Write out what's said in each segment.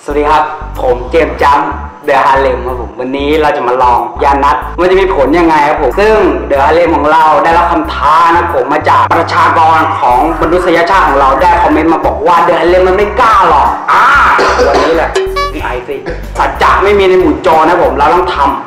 สวัสดีครับผมเจมส์จัมเดอะฮาเลมครับผมวันนี้เราจะมาลองยานัดมันจะมีผลยังไงครับผมซึ่งเดอะฮาเลมของเราได้รับคำท้านะผมมาจากประชากรของมนุษยชาติของเราได้คอมเมนต์มาบอกว่าเดอะฮาเลมมันไม่กล้าหรอกวันนี้แหละไอซิสัจจะไม่มีในหมู่โจรนะผมเราต้องทำ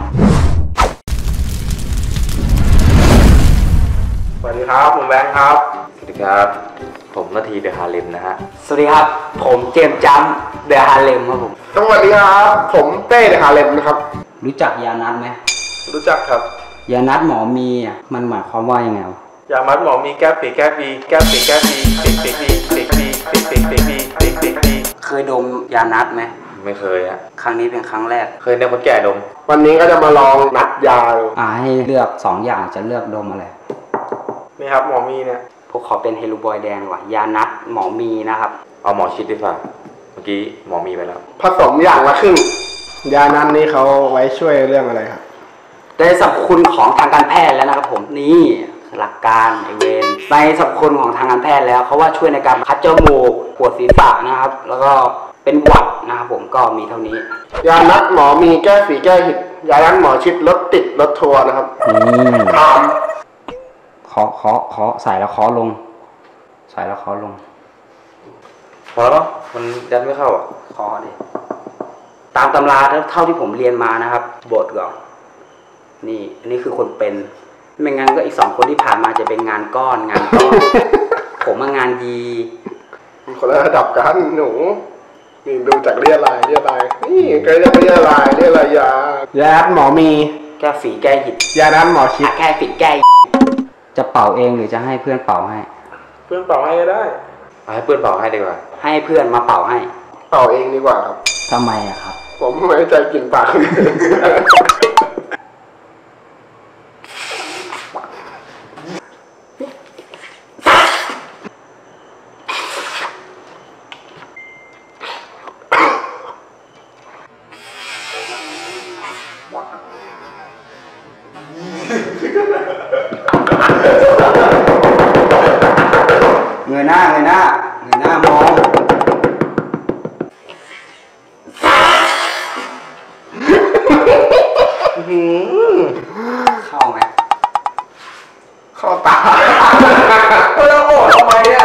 สวัสดีครับผมแบงค์ครับสวัสดีครับผมนาทีเดอะฮาเลมนะฮะสวัสดีครับผมเจมส์จัมเดอะฮาเลมครับผมสวัสดีครับผมเต้เดอะฮาเลมนะครับรู้จักยานัดไหมรู้จักครับยานัดหมอมีมันหมายความว่ายังไงยามัดหมอมีแก้ปีแก้ปีแก้ปีแก้ปีปีปีปีปีปีปีปีปีปีปีปีเคยดมยานัดไหมไม่เคยฮะครั้งนี้เป็นครั้งแรกเคยในคนแก่ดมวันนี้ก็จะมาลองนัดยาให้เลือก2อย่างจะเลือกดมอะไรนี่ครับหมอมีเนี่ยพวกขอเป็นเฮลูบอยแดงดีกว่ายานัดหมอมีนะครับเอาหมอชิดดีกว่าเมื่อกี้หมอมีไปแล้วผสมอย่างละครึ่งยานั้นนี่เขาไว้ช่วยเรื่องอะไรครับในสรรพคุณของทางการแพทย์แล้วนะครับผมนี่หลักการไอเวนในสรรพคุณของทางการแพทย์แล้วเขาว่าช่วยในการคัดจมูกปวดศีรษะนะครับแล้วก็เป็นหวัดนะครับผมก็มีเท่านี้ยานัดหมอมีแก้ฝีแก้หิดยานัดหมอชิดลดติดลดทัวร์นะครับเคาะใส่แล้วเคาะลงใส่แล้วเคาะลงพอแล้วมันยัดไม่เข้าอ่ะเคาะดิตามตำราเท่าที่ผมเรียนมานะครับบทก่อนนี่อันนี้คือคนเป็นไม่งั้นก็อีก2คนที่ผ่านมาจะเป็นงานก้อน ผมมางานดีคนละระดับกันหนูนี่ดูจากเรียลายนี่เคยจะเรียลายยายานัดหมอมีแก้ฝีแก้หิดยานัดหมอชิดแก้ฝีแก้จะเป่าเองหรือจะให้เพื่อนเป่าให้เพื่อนเป่าให้ก็ได้ให้เพื่อนเป่าให้ดีกว่าให้เพื่อนมาเป่าให้เป่าเองดีกว่าครับทำไมอะครับผมไม่ใจกินปากเงยหน้ามองเข้าไหมเข้าตาเราโกรธทำไมเนี่ย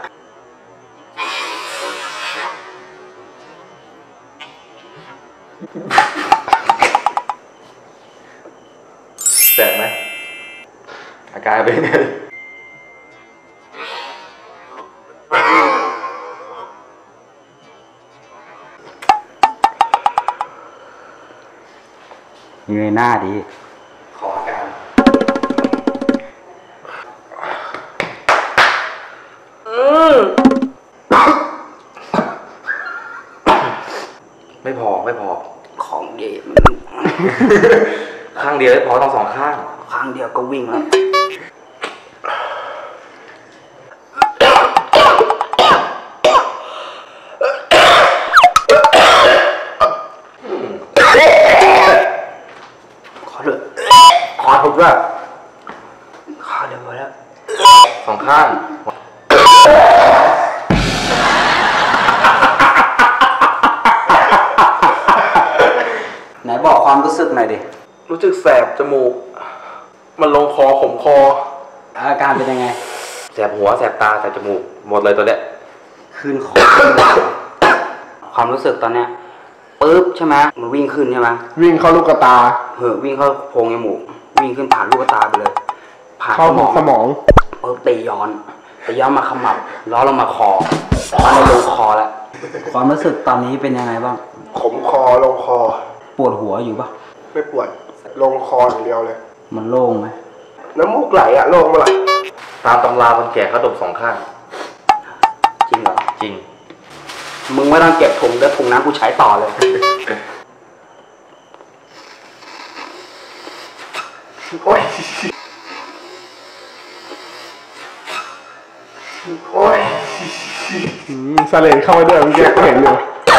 แสบไหมอาการเป็นไงเงยหน้าดีขอการไม่พอของเดียวข้างเดียวไม่พอต้อง2 ข้างข้างเดียวก็วิ่งแล้วขอถูกด้วยขาเดียวแล้ว 2 ข้างไหนบอกความรู้สึกหน่อยดิรู้สึกแสบจมูกมันลงคอขมคออาการเป็นยังไงแสบหัวแสบตาแสบจมูกหมดเลยตัวเนี้ยขึ้นคอความรู้สึกตอนเนี้ยปึ๊บใช่ไหมมันวิ่งขึ้นใช่ไหมวิ่งเข้าลูกตาวิ่งเข้าโพรงจมูกวิ่งขึ้นผ่านลูกตาไปเลยผ่านสมองปึ๊บตีย้อนมาขมับล้อลงมาคอมาในลงคอแล้วความรู้สึกตอนนี้เป็นยังไงบ้างขมคอลงคอปวดหัวอยู่ปะไม่ปวดลงคออย่างเดียวเลยมันโล่งไหมน้ำมูกไหลโล่งมาละตามตำราคนแก่เขาดม2 ข้างจริงเหรอจริงมึงไม่ต้องเก็บถุงแล้วถุงน้ำกูใช้ต่อเลยโอ้ยสเลดเข้าไปด้วยเมื่อกี้เห็นอยู่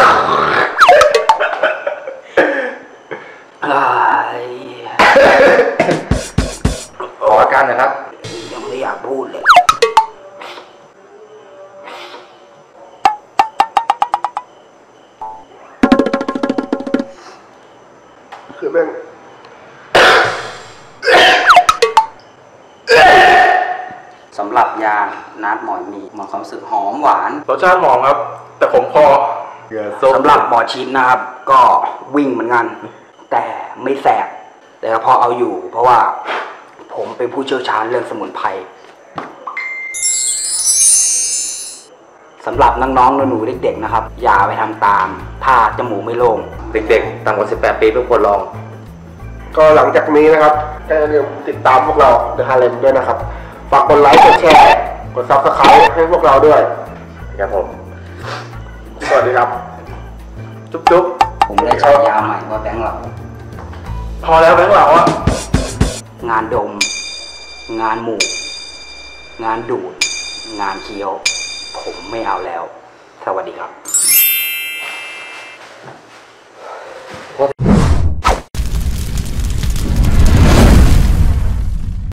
ออกอาการหน่อยครับยังไม่อยากพูดเลยคือแม่งสำหรับยานัดหมอนมีความรู้สึกหอมหวานรสชาติหอมครับ แต่ขมคอเหงื่อส้มสำหรับหมอชิดนะครับ ก็วิ่งเหมือนกัน แต่ไม่แสบแต่พอเอาอยู่ เพราะว่าผมเป็นผู้เชี่ยวชาญเรื่องสมุนไพรสำหรับน้องๆหนูๆเด็กๆนะครับ อย่าไปทำตาม ถ้าจมูกไม่โล่งเด็กๆต่ำกว่า18 ปีเพื่อควรลองก็หลังจากนี้นะครับก็อย่าลืมติดตามพวกเราเดอะฮาเลมด้วยนะครับ ฝากกดไลค์กดแชร์กด Subscribe ให้พวกเราด้วยครับผมสวัสดีครับจุ๊บผมได้ฉายาใหม่ว่าแบงค์เหล่าๆพอแล้วแบงค์เหล่าอ่ะงานดม งานหมู่ งานดูด งานเคี้ยว ผมไม่เอาแล้ว สวัสดีครับ